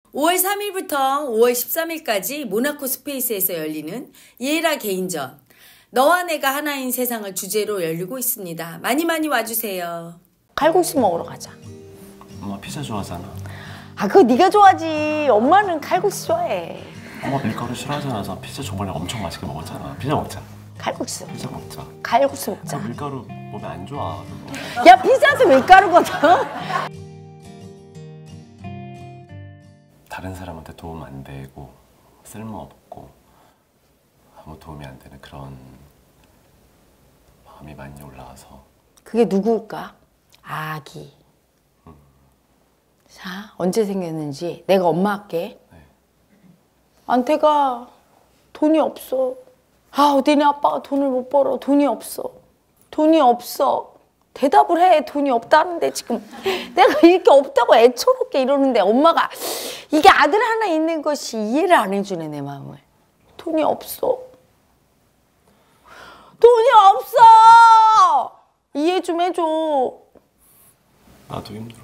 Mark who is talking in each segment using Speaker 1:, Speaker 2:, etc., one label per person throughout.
Speaker 1: 5월 3일부터 5월 13일까지 모나코 스페이스에서 열리는 이에라 개인전 너와 내가 하나인 세상을 주제로 열리고 있습니다. 많이 많이 와주세요.
Speaker 2: 칼국수 먹으러 가자.
Speaker 3: 엄마 피자 좋아하잖아.
Speaker 2: 아 그거 네가 좋아하지. 엄마는 칼국수 좋아해.
Speaker 3: 엄마 밀가루 싫어하잖아. 그래서 피자 저번에 엄청 맛있게 먹었잖아. 피자 먹자.
Speaker 2: 칼국수.
Speaker 3: 피자 먹자.
Speaker 2: 칼국수 먹자.
Speaker 3: 밀가루 몸에 안 좋아.
Speaker 2: 야 피자도 밀가루거든.
Speaker 3: 다른 사람한테 도움 안 되고 쓸모없고 아무 도움이 안 되는 그런 마음이 많이 올라와서.
Speaker 2: 그게 누굴까? 아기. 자, 언제 생겼는지 내가 엄마 할게.
Speaker 3: 네.
Speaker 2: 안태가 돈이 없어. 아, 니네 아빠가 돈을 못 벌어. 돈이 없어. 돈이 없어. 대답을 해. 돈이 없다는데 지금 내가 이렇게 없다고 애처롭게 이러는데 엄마가 이게 아들 하나 있는 것이 이해를 안 해주네, 내 마음을. 돈이 없어. 돈이 없어! 이해 좀 해줘.
Speaker 3: 나도 힘들어.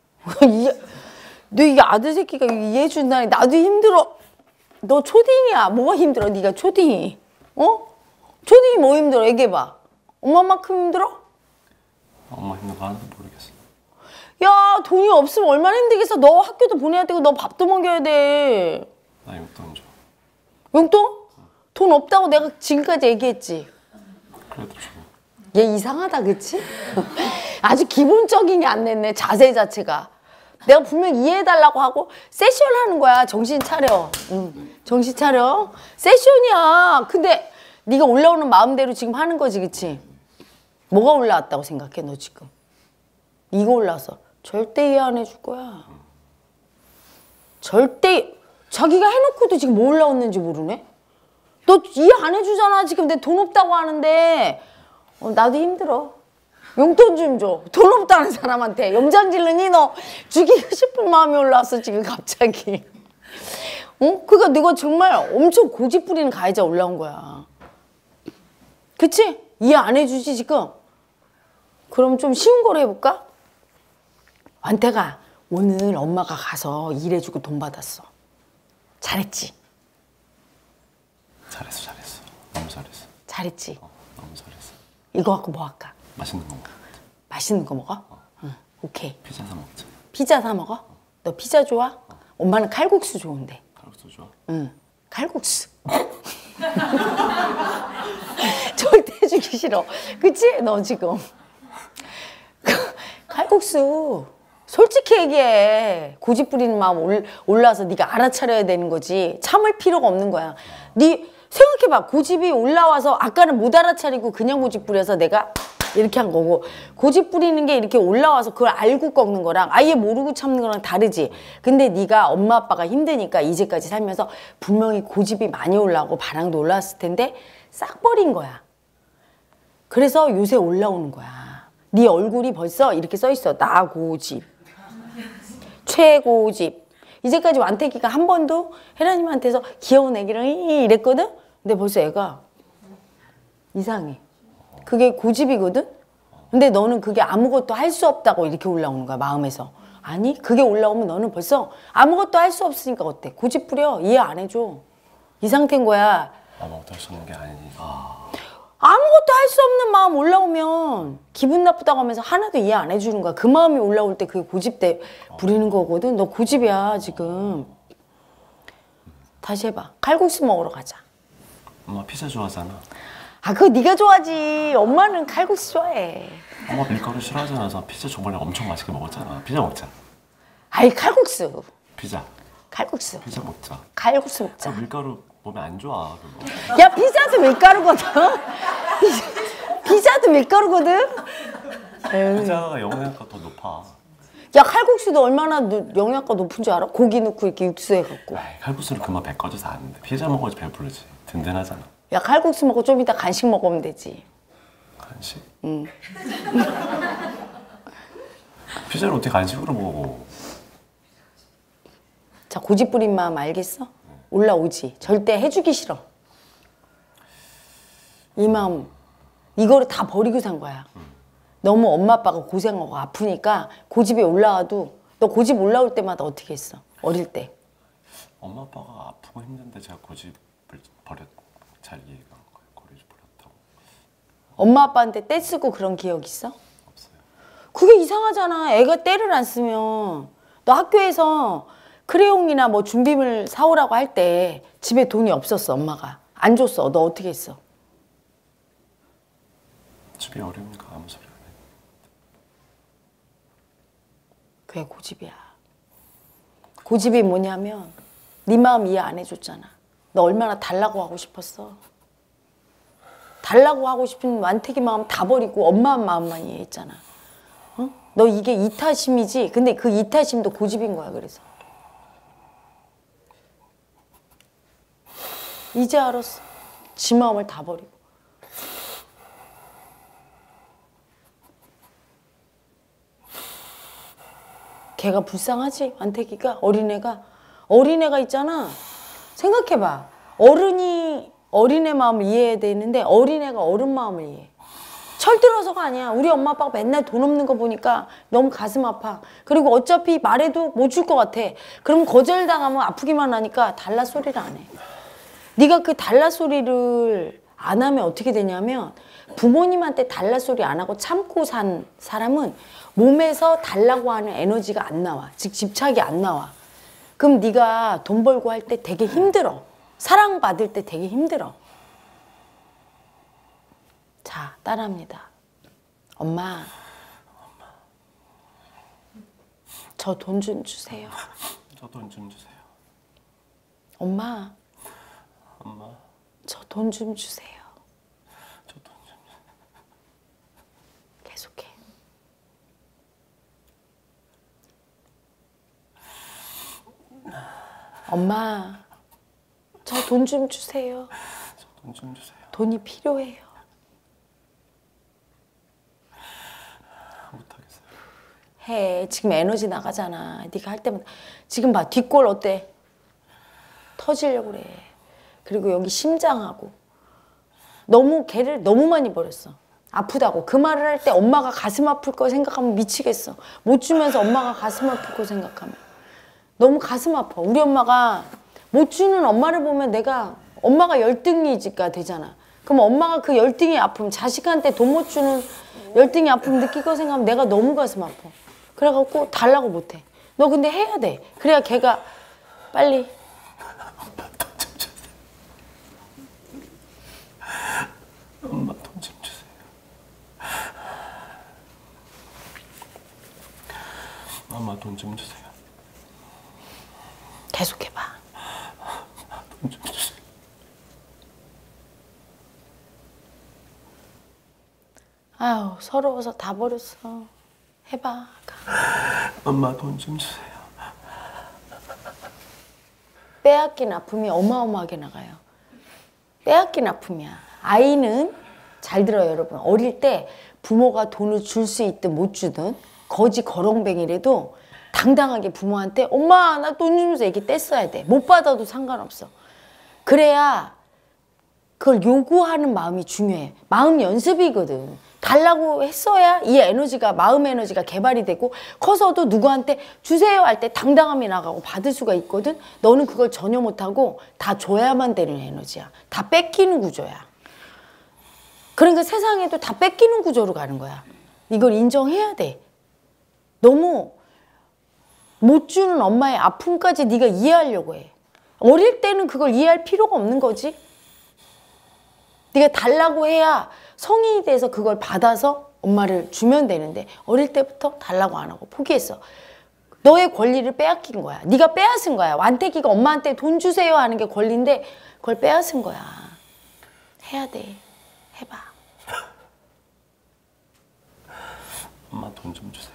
Speaker 2: 너 이게 아들 새끼가 이해해 준다니. 나도 힘들어. 너 초딩이야. 뭐가 힘들어? 네가 초딩이. 어? 초딩이 뭐 힘들어? 얘기해봐. 엄마만큼 힘들어?
Speaker 3: 엄마 힘든 거 하나도 모르겠어.
Speaker 2: 야, 돈이 없으면 얼마나 힘들겠어. 너 학교도 보내야 되고 너 밥도 먹여야 돼.
Speaker 3: 나 용돈 줘.
Speaker 2: 용돈? 돈 없다고 내가 지금까지 얘기했지.
Speaker 3: 그래도 줘.
Speaker 2: 얘 이상하다, 그치? 아주 기본적인 게 안 됐네, 자세 자체가. 내가 분명 이해해달라고 하고 세션 하는 거야. 정신 차려. 응. 정신 차려. 세션이야. 근데 네가 올라오는 마음대로 지금 하는 거지, 그치? 뭐가 올라왔다고 생각해, 너 지금? 이거 올라와서 절대 이해 안 해줄 거야. 절대. 자기가 해놓고도 지금 뭐 올라왔는지 모르네? 너 이해 안 해주잖아. 지금 내 돈 없다고 하는데. 나도 힘들어. 용돈 좀 줘. 돈 없다는 사람한테 염장 지르니? 너 죽이고 싶은 마음이 올라왔어 지금 갑자기. 그러니까 내가 정말 엄청 고집 부리는 가해자 올라온 거야. 그치? 이해 안 해주지 지금? 그럼 좀 쉬운 거로 해볼까? 완태가 오늘 엄마가 가서 일해주고 돈 받았어. 잘했지?
Speaker 3: 잘했어. 너무 잘했어.
Speaker 2: 잘했지?
Speaker 3: 너무 잘했어.
Speaker 2: 이거 갖고 뭐 할까?
Speaker 3: 맛있는 거 먹자.
Speaker 2: 맛있는 거 먹어? 응, 오케이.
Speaker 3: 피자 사 먹자.
Speaker 2: 피자 사 먹어? 너 피자 좋아? 엄마는 칼국수 좋은데.
Speaker 3: 칼국수 좋아?
Speaker 2: 응, 칼국수. 절대 주기 싫어. 그치? 너 지금. 칼국수. 솔직히 얘기해. 고집 부리는 마음 올라와서 네가 알아차려야 되는 거지. 참을 필요가 없는 거야. 네 생각해봐. 고집이 올라와서 아까는 못 알아차리고 그냥 고집 부려서 내가 이렇게 한 거고, 고집 부리는 게 이렇게 올라와서 그걸 알고 꺾는 거랑 아예 모르고 참는 거랑 다르지. 근데 네가 엄마 아빠가 힘드니까 이제까지 살면서 분명히 고집이 많이 올라오고 바람도 올라왔을 텐데 싹 버린 거야. 그래서 요새 올라오는 거야. 네 얼굴이 벌써 이렇게 써 있어. 나 고집, 최고집. 이제까지 완태기가 한 번도 혜라님한테서 귀여운 애기랑 이랬거든? 근데 벌써 애가 이상해. 그게 고집이거든? 근데 너는 그게 아무것도 할 수 없다고 이렇게 올라오는 거야, 마음에서. 아니, 그게 올라오면 너는 벌써 아무것도 할 수 없으니까 어때? 고집 부려. 이해 안 해줘. 이 상태인 거야.
Speaker 3: 아무것도 할 수 없는 게 아니니까.
Speaker 2: 아무것도 할 수 없는 마음 올라오면 기분 나쁘다고 하면서 하나도 이해 안 해주는 거야. 그 마음이 올라올 때 그게 고집 때 부리는 거거든. 너 고집이야, 지금. 다시 해봐. 칼국수 먹으러 가자.
Speaker 3: 엄마 피자 좋아하잖아.
Speaker 2: 아, 그거 네가 좋아하지. 엄마는 칼국수 좋아해.
Speaker 3: 엄마 밀가루 싫어하잖아. 그래서 피자 저번에 엄청 맛있게 먹었잖아. 피자 먹자.
Speaker 2: 아이, 칼국수.
Speaker 3: 피자.
Speaker 2: 칼국수.
Speaker 3: 피자 먹자.
Speaker 2: 칼국수 먹자.
Speaker 3: 밀가루 몸에 안 좋아. 그거.
Speaker 2: 야, 피자도 밀가루거든? 피자도 밀가루거든?
Speaker 3: 피자가 영양가 더 높아.
Speaker 2: 야, 칼국수도 얼마나 영양가 높은 줄 알아? 고기 넣고 이렇게 육수 해갖고.
Speaker 3: 아이, 칼국수를 그만 배 꺼져서 안 돼. 피자 먹어야지 배부르지. 든든하잖아.
Speaker 2: 야, 칼국수 먹고 좀 이따 간식 먹으면 되지.
Speaker 3: 간식?
Speaker 2: 응.
Speaker 3: 피자를 어떻게 간식으로 먹어?
Speaker 2: 자, 고집 부린 마음 알겠어? 올라오지. 절대 해주기 싫어. 이 마음, 이거를 다 버리고 산 거야. 너무 엄마 아빠가 고생하고 아프니까 고집이 올라와도, 너 고집 올라올 때마다 어떻게 했어? 어릴 때.
Speaker 3: 엄마 아빠가 아프고 힘든데 제가 고집을 잘 이해가 안 가요. 고집을 버렸다고.
Speaker 2: 엄마 아빠한테 떼 쓰고 그런 기억 있어?
Speaker 3: 없어요.
Speaker 2: 그게 이상하잖아. 애가 떼를 안 쓰면. 너 학교에서 크레용이나 뭐 준비물 사오라고 할 때 집에 돈이 없었어. 엄마가 안 줬어. 너 어떻게 했어?
Speaker 3: 집이 어려우니까 아무 소리 안 해.
Speaker 2: 그게 고집이야. 고집이 뭐냐면 네 마음 이해 안 해줬잖아. 너 얼마나 달라고 하고 싶었어. 달라고 하고 싶은 완태기 마음 다 버리고 엄마 마음만 이해했잖아. 어? 너 이게 이타심이지? 근데 그 이타심도 고집인 거야. 그래서 이제 알았어. 지 마음을 다 버리고. 걔가 불쌍하지? 완태기가? 어린애가 있잖아. 생각해봐. 어른이 어린애 마음을 이해해야 되는데 어린애가 어른 마음을 이해해. 철들어서가 아니야. 우리 엄마 아빠가 맨날 돈 없는 거 보니까 너무 가슴 아파. 그리고 어차피 말해도 못 줄 것 같아. 그럼 거절당하면 아프기만 하니까 달라 소리를 안 해. 네가 그 달라 소리를 안 하면 어떻게 되냐면 부모님한테 달라 소리 안 하고 참고 산 사람은 몸에서 달라고 하는 에너지가 안 나와. 즉 집착이 안 나와. 그럼 네가 돈 벌고 할 때 되게 힘들어. 사랑받을 때 되게 힘들어. 자, 따라합니다. 엄마, 저 돈 좀 주세요.
Speaker 3: 저 돈 좀 주세요.
Speaker 2: 엄마,
Speaker 3: 엄마,
Speaker 2: 저 돈 좀 주세요.
Speaker 3: 저 돈 좀 주세요.
Speaker 2: 계속해. 엄마, 저 돈 좀 주세요.
Speaker 3: 저 돈 좀 주세요.
Speaker 2: 돈이 필요해요.
Speaker 3: 못하겠어요.
Speaker 2: 해. 지금 에너지 나가잖아. 네가 할 때마다. 지금 봐. 뒷골 어때? 터지려고 그래. 그리고 여기 심장하고. 너무 걔를 너무 많이 버렸어. 아프다고. 그 말을 할 때 엄마가 가슴 아플 거 생각하면 미치겠어. 못 주면서 엄마가 가슴 아플 거 생각하면. 너무 가슴 아파. 우리 엄마가 못 주는 엄마를 보면 내가 엄마가 열등이가 되잖아. 그럼 엄마가 그 열등이 아픔, 자식한테 돈 못 주는 열등이 아픔 느끼고 생각하면 내가 너무 가슴 아파. 그래갖고 달라고 못해. 너 근데 해야 돼. 그래야 걔가 빨리.
Speaker 3: 엄마 돈 좀 주세요. 엄마 돈 좀 주세요.
Speaker 2: 계속해봐.
Speaker 3: 돈 좀 주세요.
Speaker 2: 아유, 서러워서 다 버렸어. 해봐.
Speaker 3: 엄마 돈 좀 주세요.
Speaker 2: 빼앗긴 아픔이 어마어마하게 나가요. 빼앗긴 아픔이야. 아이는 잘 들어요, 여러분. 어릴 때 부모가 돈을 줄 수 있든 못 주든 거지 거렁뱅이라도 당당하게 부모한테 엄마 나 돈 좀 주세요 이렇게 떼써야 돼. 못 받아도 상관없어. 그래야 그걸 요구하는 마음이 중요해. 마음 연습이거든. 달라고 했어야 이 에너지가 마음 에너지가 개발이 되고 커서도 누구한테 주세요 할 때 당당함이 나가고 받을 수가 있거든. 너는 그걸 전혀 못하고 다 줘야만 되는 에너지야. 다 뺏기는 구조야. 그러니까 세상에도 다 뺏기는 구조로 가는 거야. 이걸 인정해야 돼. 너무 못 주는 엄마의 아픔까지 네가 이해하려고 해. 어릴 때는 그걸 이해할 필요가 없는 거지. 네가 달라고 해야 성인이 돼서 그걸 받아서 엄마를 주면 되는데 어릴 때부터 달라고 안 하고 포기했어. 너의 권리를 빼앗긴 거야. 네가 빼앗은 거야. 완태기가 엄마한테 돈 주세요 하는 게 권리인데 그걸 빼앗은 거야. 해야 돼. 해봐.
Speaker 3: 엄마 돈 좀 주세요.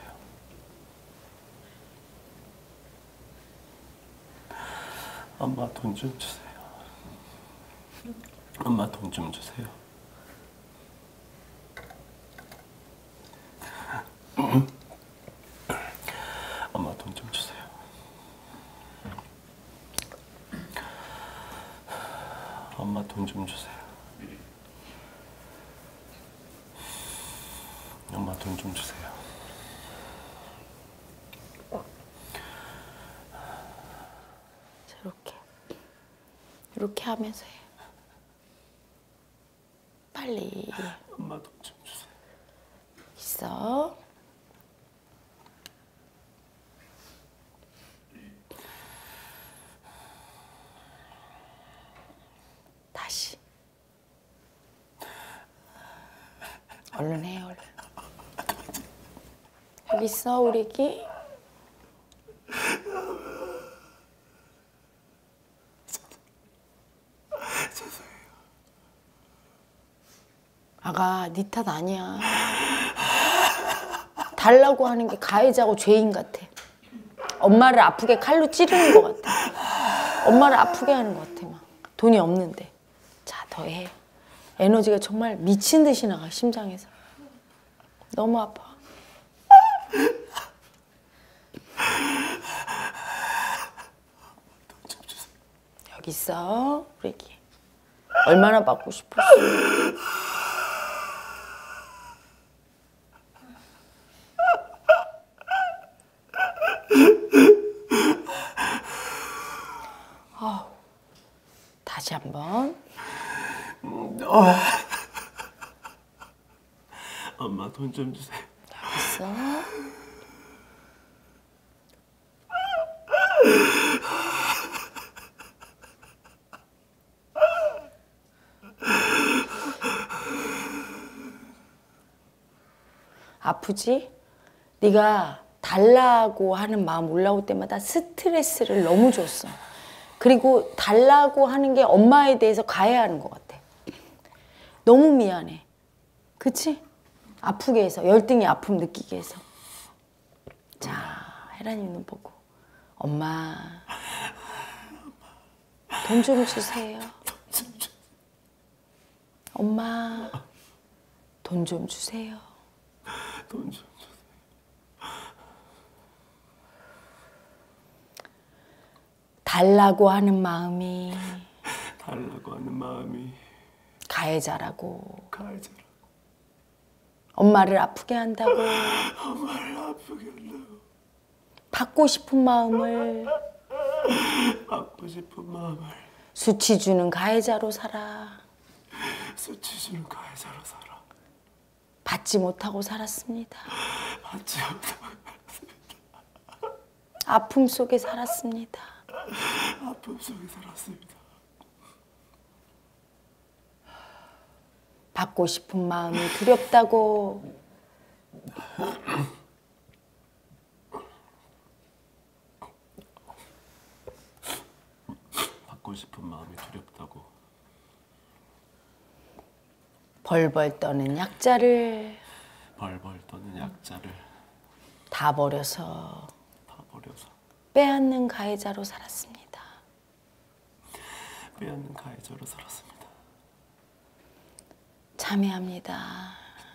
Speaker 3: 엄마 돈 좀 주세요. 엄마 돈 좀 주세요. 엄마 돈 좀 주세요. 엄마 돈 좀 주세요. 엄마 돈 좀 주세요.
Speaker 2: 저렇게. 이렇게 하면서 해. 빨리.
Speaker 3: 엄마 돈 좀 주세요.
Speaker 2: 있어. 다시. 얼른 해, 얼른. 여기 있어, 우리 애기. 아가, 네 탓 아니야. 달라고 하는 게 가해자고 죄인 같아. 엄마를 아프게 칼로 찌르는 것 같아. 엄마를 아프게 하는 것 같아, 막. 돈이 없는데. 자, 더 해. 에너지가 정말 미친 듯이 나가, 심장에서. 너무 아파. 여기 있어, 우리 애기. 얼마나 받고 싶었어. 다시 한번.
Speaker 3: 엄마 돈 좀 주세요.
Speaker 2: 여기 있어. 아프지? 네가 달라고 하는 마음 올라올 때마다 스트레스를 너무 줬어. 그리고 달라고 하는 게 엄마에 대해서 가해하는 것 같아. 너무 미안해. 그치? 아프게 해서, 열등의 아픔 느끼게 해서. 자, 혜란이 눈 보고. 엄마, 돈 좀 주세요. 엄마, 돈 좀 주세요.
Speaker 3: 돈 좀 주세요.
Speaker 2: 달라고 하는 마음이
Speaker 3: 달라고 하는 마음이
Speaker 2: 가해자라고.
Speaker 3: 가해자라고.
Speaker 2: 엄마를 아프게 한다고.
Speaker 3: 엄마를 아프게 한다고.
Speaker 2: 받고 싶은 마음을
Speaker 3: 받고 싶은 마음을
Speaker 2: 수치 주는 가해자로 살아.
Speaker 3: 수치 주는 가해자로 살아.
Speaker 2: 받지 못하고 살았습니다.
Speaker 3: 받지 못하고
Speaker 2: 아픔 속에 살았습니다.
Speaker 3: 아픔 속에 살았습니다.
Speaker 2: 받고 싶은 마음이 두렵다고.
Speaker 3: 받고 싶은 마음이 두렵다고.
Speaker 2: 벌벌 떠는 약자를
Speaker 3: 벌벌 떠는 약자를
Speaker 2: 다 버려서
Speaker 3: 다 버려서
Speaker 2: 빼앗는 가해자로 살았습니다.
Speaker 3: 빼앗는 가해자로 살았습니다.
Speaker 2: 참회합니다.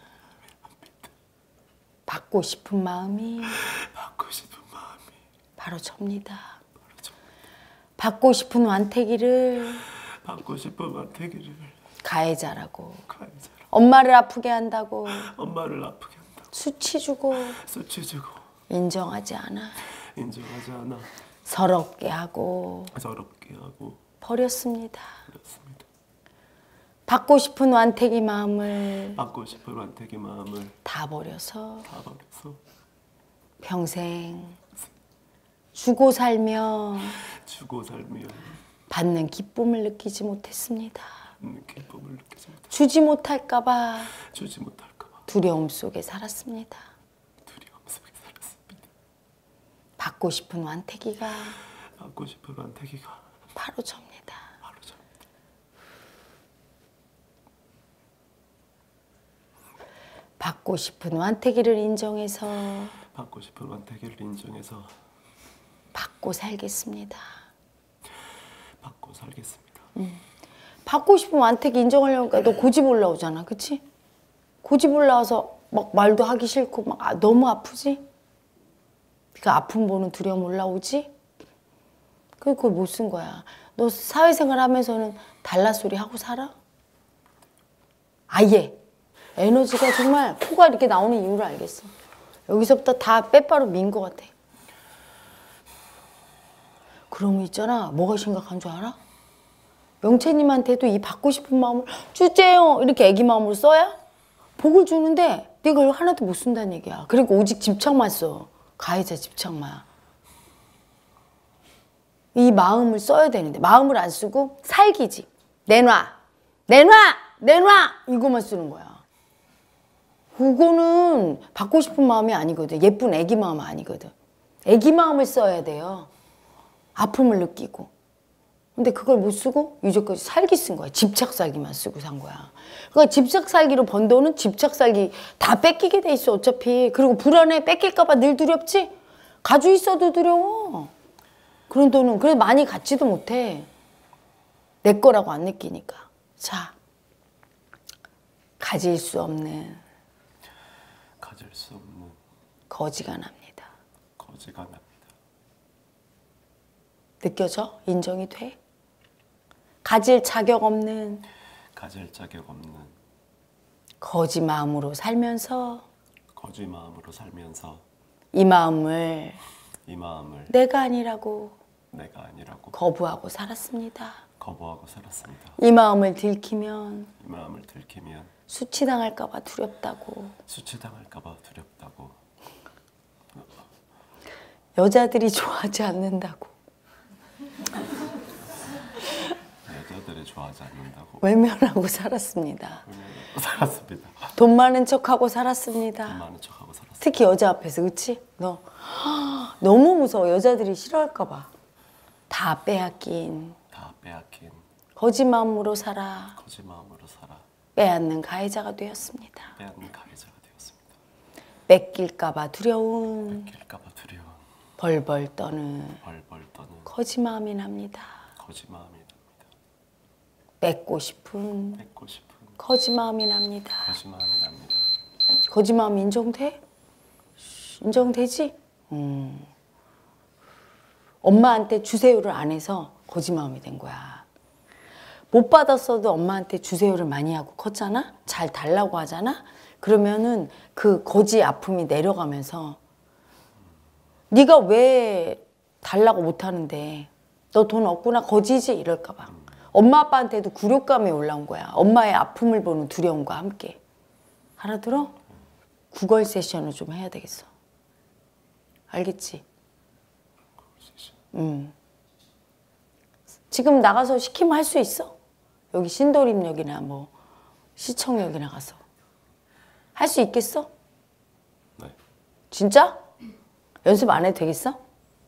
Speaker 2: 받고 싶은 마음이
Speaker 3: 받고 싶은 마음이
Speaker 2: 바로 접니다.
Speaker 3: 바로 저
Speaker 2: 받고 싶은 완태기를
Speaker 3: 받고 싶은 만태기를
Speaker 2: 가해자라고.
Speaker 3: 가해자로.
Speaker 2: 엄마를 아프게 한다고
Speaker 3: 엄마를 아프게 한다고.
Speaker 2: 수치 주고
Speaker 3: 수치 주고
Speaker 2: 인정하지 않아.
Speaker 3: 인정하지 않아.
Speaker 2: 서럽게 하고
Speaker 3: 서럽게 하고
Speaker 2: 버렸습니다.
Speaker 3: 그렇습니다.
Speaker 2: 받고 싶은 완태기 마음을
Speaker 3: 받고 싶은 만태기 마음을
Speaker 2: 다 버려서
Speaker 3: 다 버려서
Speaker 2: 평생 주고 살며
Speaker 3: 주고 살며
Speaker 2: 받는 기쁨을 느끼지 못했습니다.
Speaker 3: 기쁨을 느끼지 못해.
Speaker 2: 주지 못할까봐
Speaker 3: 주지 못할까봐
Speaker 2: 두려움 속에 살았습니다.
Speaker 3: 두려움 속에 살았습니다.
Speaker 2: 받고 싶은 완태기가
Speaker 3: 받고 싶은 만태기가
Speaker 2: 바로 접니다.
Speaker 3: 바로 저
Speaker 2: 받고 싶은 완태기를 인정해서
Speaker 3: 받고 싶은 만태기를 인정해서
Speaker 2: 받고 살겠습니다.
Speaker 3: 받고 살겠습니다.
Speaker 2: 받고 싶은 완태기 인정하려니까 너 고집 올라오잖아, 그치? 고집 올라와서 막 말도 하기 싫고 막 너무 아프지? 그 아픔 보는 두려움 올라오지? 그걸 못 쓴 거야. 너 사회생활 하면서는 달라 소리 하고 살아? 아예 에너지가 정말 코가 이렇게 나오는 이유를 알겠어. 여기서부터 다 빼빠로 민 것 같아. 그러면 있잖아, 뭐가 심각한 줄 알아? 영채님한테도 이 받고 싶은 마음을 주제요 이렇게 애기 마음으로 써야 복을 주는데 네가 이걸 하나도 못 쓴다는 얘기야. 그리고 오직 집착만 써. 가해자 집착만. 이 마음을 써야 되는데 마음을 안 쓰고 살기지. 내놔 내놔 내놔 이거만 쓰는 거야. 그거는 받고 싶은 마음이 아니거든. 예쁜 애기 마음 아니거든. 애기 마음을 써야 돼요. 아픔을 느끼고. 근데 그걸 못 쓰고 이제까지 살기 쓴 거야. 집착 살기만 쓰고 산 거야. 그러니까 집착 살기로 번 돈은 집착 살기 다 뺏기게 돼 있어 어차피. 그리고 불안해. 뺏길까 봐 늘 두렵지. 가지고 있어도 두려워. 그런 돈은 그래도 많이 갖지도 못해. 내 거라고 안 느끼니까. 자, 가질 수 없는 거지가 납니다.
Speaker 3: 거지가 납니다.
Speaker 2: 느껴져? 인정이 돼? 가질 자격 없는 거지 마음으로 살면서 이 마음을 내가 아니라고 거부하고 살았습니다. 이 마음을 들키면 수치당할까 봐 두렵다고. 여자들이 좋아하지 않는다고. 외면하고 살았습니다. 돈 많은 척하고 살았습니다. 특히 여자 앞에서. 그치? 너 너무 무서워. 여자들이 싫어할까 봐. 다 빼앗긴 거지 마음으로 살아 빼앗는 가해자가 되었습니다. 뺏길까 봐 두려운 벌벌 떠는 거지 마음이 납니다. 뺏고 싶은 거지 마음이 납니다. 거지 마음 인정돼? 인정되지? 엄마한테 주세요를 안 해서 거지 마음이 된 거야. 못 받았어도 엄마한테 주세요를 많이 하고 컸잖아? 잘 달라고 하잖아? 그러면은 그 거지 아픔이 내려가면서 네가 왜 달라고 못하는데 너 돈 없구나 거지지 이럴까 봐. 엄마 아빠한테도 굴욕감이 올라온 거야. 엄마의 아픔을 보는 두려움과 함께. 알아들어? 구걸 세션을 좀 해야 되겠어. 알겠지? 지금 나가서 시키면 할 수 있어? 여기 신도림역이나 뭐 시청역이나 가서 할 수 있겠어?
Speaker 3: 네.
Speaker 2: 진짜? 연습 안 해도 되겠어?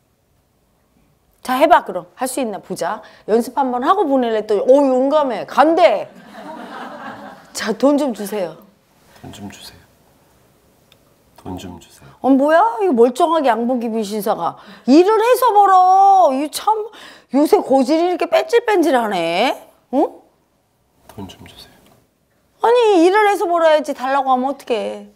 Speaker 2: 자 해봐 그럼. 할 수 있나 보자. 연습 한번 하고 보낼래 또 용감해. 간대. 자 돈 좀 주세요.
Speaker 3: 돈 좀 주세요.
Speaker 2: 뭐야 이거 멀쩡하게 양복 입은 신사가 일을 해서 벌어. 이 참 요새 고질이 이렇게 뺀질뺀질하네. 응?
Speaker 3: 돈 좀 주세요.
Speaker 2: 아니 일을 해서 벌어야지. 달라고 하면 어떡해.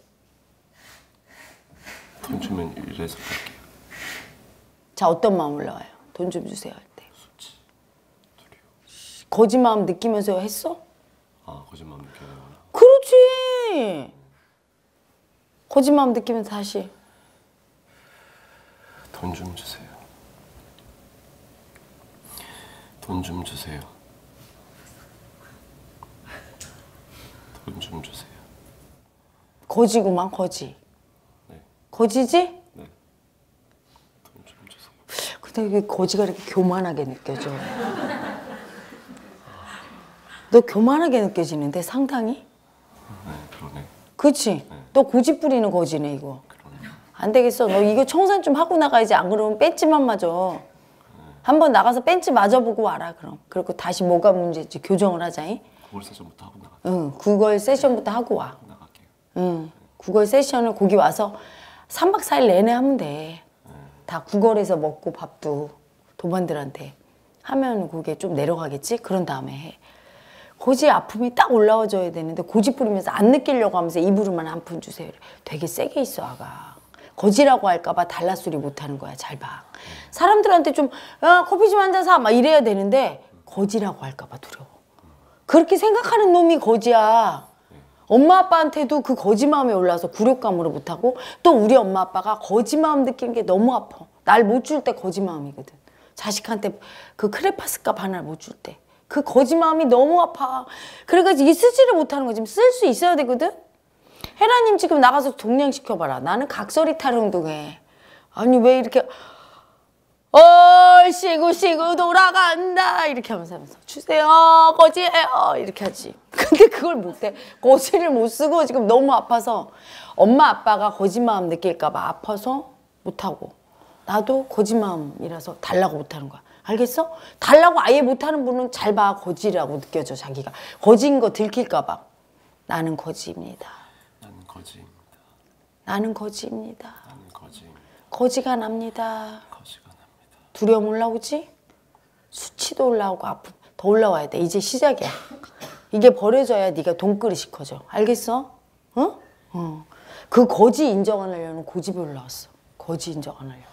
Speaker 3: 돈 주면 일해서 벌게요.
Speaker 2: 자 어떤 마음 올라와요? 돈 좀 주세요 할 때.
Speaker 3: 수치, 두려움.
Speaker 2: 거짓 마음 느끼면서 했어?
Speaker 3: 거짓 마음 느껴요.
Speaker 2: 그렇지. 거짓 마음 느끼면서 다시.
Speaker 3: 돈 좀 주세요. 돈 좀 주세요. 돈 좀 주세요.
Speaker 2: 거지구만 거지.
Speaker 3: 네.
Speaker 2: 거지지?
Speaker 3: 네. 돈 좀 주세요.
Speaker 2: 근데 왜 거지가 이렇게 교만하게 느껴져? 너 교만하게 느껴지는데 상당히?
Speaker 3: 네, 그러네.
Speaker 2: 그치? 네. 너 고집 부리는 거지네 이거.
Speaker 3: 그러네.
Speaker 2: 안 되겠어. 너 이거 청산 좀 하고 나가야지. 안 그러면 뺀찌만 맞아. 한번 나가서 뺀찌 맞아보고 와라 그럼. 그리고 다시 뭐가 문제인지 교정을 하자잉.
Speaker 3: 구걸 세션부터 하고 나갈게요.
Speaker 2: 응, 구걸 세션부터 하고 와.
Speaker 3: 나갈게요.
Speaker 2: 응, 구걸 세션을 거기 와서 3박 4일 내내 하면 돼. 다 구걸해서 먹고 밥도 도반들한테 하면 그게 좀 내려가겠지? 그런 다음에 해. 고지 아픔이 딱 올라와줘야 되는데 고집 부리면서 안 느끼려고 하면서 입으로만 한 푼 주세요. 되게 세게 있어 아가. 거지라고 할까봐 달라소리 못하는 거야. 잘 봐. 사람들한테 좀 커피 좀 한 잔 사 막 이래야 되는데 거지라고 할까봐 두려워. 그렇게 생각하는 놈이 거지야. 엄마 아빠한테도 그 거지 마음이 올라와서 굴욕감으로 못하고 또 우리 엄마 아빠가 거지 마음 느끼는 게 너무 아파. 날 못 줄 때 거지 마음이거든. 자식한테 그 크레파스 값 하나를 못 줄 때. 그 거지 마음이 너무 아파. 그래가지고 이 쓰지를 못하는 거 지금 쓸 수 있어야 되거든. 혜라님 지금 나가서 동냥시켜봐라. 나는 각설이 타령동해. 아니 왜 이렇게 시구 돌아간다 이렇게 하면서 주세요 거지예요 이렇게 하지. 근데 그걸 못해. 거지를 못 쓰고 지금 너무 아파서 엄마 아빠가 거지 마음 느낄까 봐 아파서 못하고 나도 거지 마음이라서 달라고 못하는 거야. 알겠어? 달라고 아예 못하는 분은 잘 봐. 거지라고 느껴져 자기가. 거지인 거 들킬까 봐. 나는 거지입니다.
Speaker 3: 나는 거지입니다.
Speaker 2: 나는 거지입니다.
Speaker 3: 나는 거지입니다.
Speaker 2: 거지가 납니다.
Speaker 3: 거지가 납니다.
Speaker 2: 두려움 올라오지? 수치도 올라오고 아픔 더 올라와야 돼. 이제 시작이야. 이게 버려져야 네가 돈그릇이 커져. 알겠어? 어? 그 거지 인정 안 하려는 고집이 올라왔어. 거지 인정 안 하려고.